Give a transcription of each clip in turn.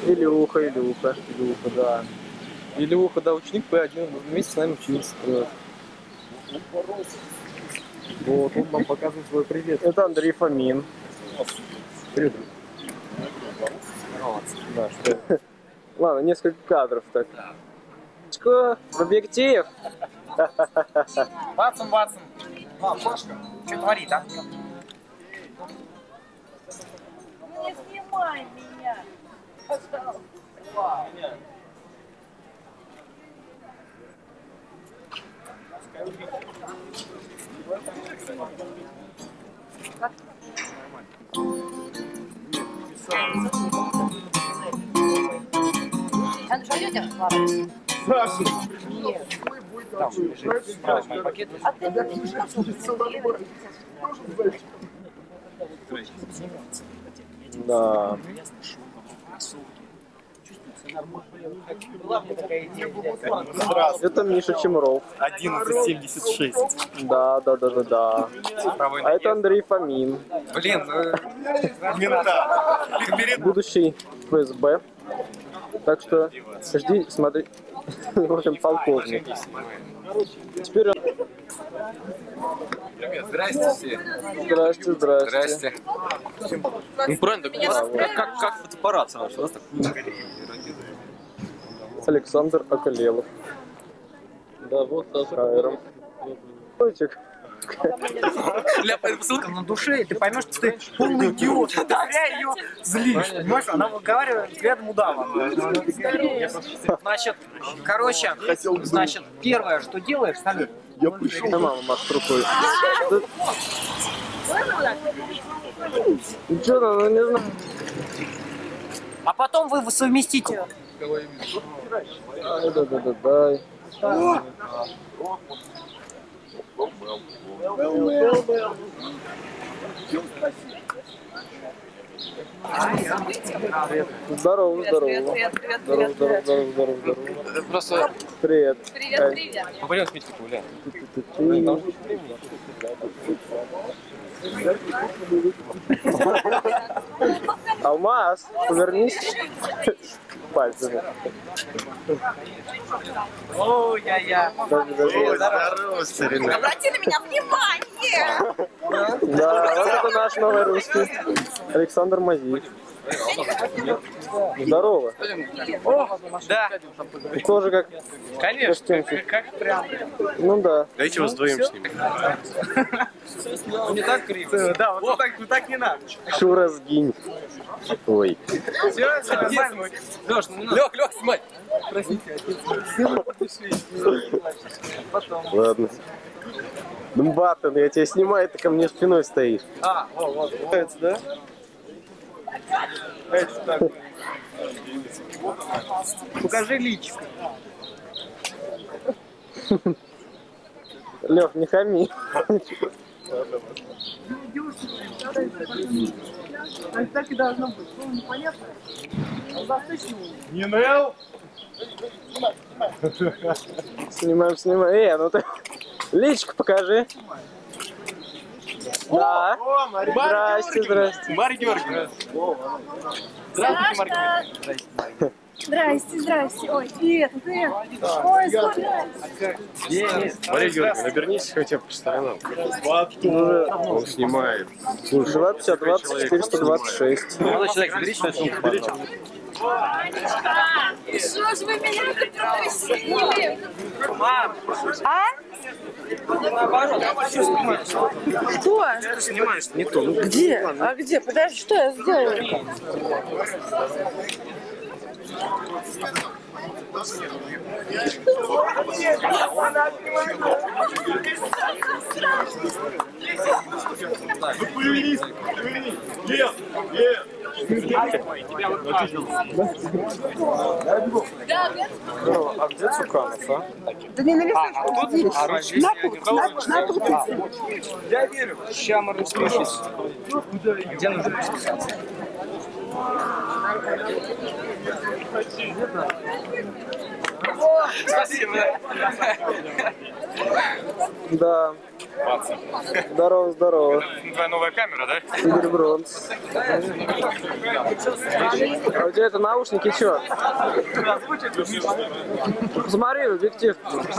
Илюха, да. Илюха, да, ученик П1, вместе с нами учился. Вот, он нам показывает свой привет. Это Андрей Фомин. Привет. Да, что? Ладно, несколько кадров так. В объектив. Ватсон. Пашка, что творит, а? Не снимай меня, пожалуйста. А ну что идете? Саша! Нет. Там лежит справа мой пакет. А ты не Да. Это Миша Чемров. 11.76. Да. А это Андрей Фомин. Блин, мента. Будущий ФСБ. Так что жди, смотри. В общем, полковник. Теперь он... Привет, здрасте все. Здрасте. Ну правильно, как фотоаппарат сам, что у нас так? Александр Акалелов. Да, вот Хайром. Котик. Ляпает посылка на душе, и ты поймешь, что ты полный идиот. Зря ее злишь, понимаешь? Она выговаривает взглядом удава. Значит, короче, первое, что делаешь, салют. Я пришел. Мама машет рукой. Ну что, ну не знаю. А потом вы совместите. Да. Здорово. Просто Привет. пойдем с Митькой погуляем. Алмаз, повернись пальцами. О, я. Здорово, старина. Обрати на меня внимание! Да, вот это наш новый русский. Александр Мазиев. Здорово. Да, Тоже как... конечно, как прям. Ну да. Дайте вас вдвоем с ними. Не так криво. Да, вот так не надо. Шура, сгинь. Ой. Все, нормально. Лёг, снимай. Простите, отец. Потом. Ладно. Думбатон, я тебя снимаю, ты ко мне спиной стоишь. Вот. Нравится, да? Это так. Покажи личико. Лёх, не хами. Так и должно быть. Ну, непонятно. Не ныл? Снимаем. Ну ты личико покажи. Да. Здрасте. Марья Георгиевна. Здравствуйте, Марья Георгиевна. Здрасте. Ой, привет. Ой, сколько. Марья Георгиевна, обернись хотя бы по сторонам. Он снимает. 252, 426. Молодой человек, заберите на сумку, пожалуйста. Что ж вы меня так попросили? А? Что? Ты снимаешь не то. Где? А где? Подожди, что я сделаю? Повернись. Лев. А где Цуканов, а? Да не на лесочку, на тут. Я верю. Сейчас мы распишемся. Где нужно расписаться? Спасибо. Да. Здорово, здорово. Твоя новая камера, да? Игорь Бронс. А у тебя это наушники чё? Посмотри в объектив.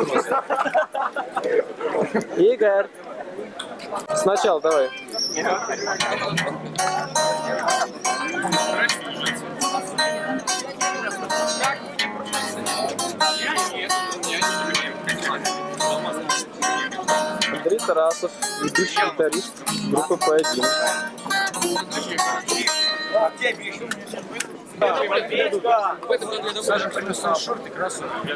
Игорь. Сначала давай. Андрей Тарасов, ведущий гитарист группы P1. Саша принесла шорты, кроссовки.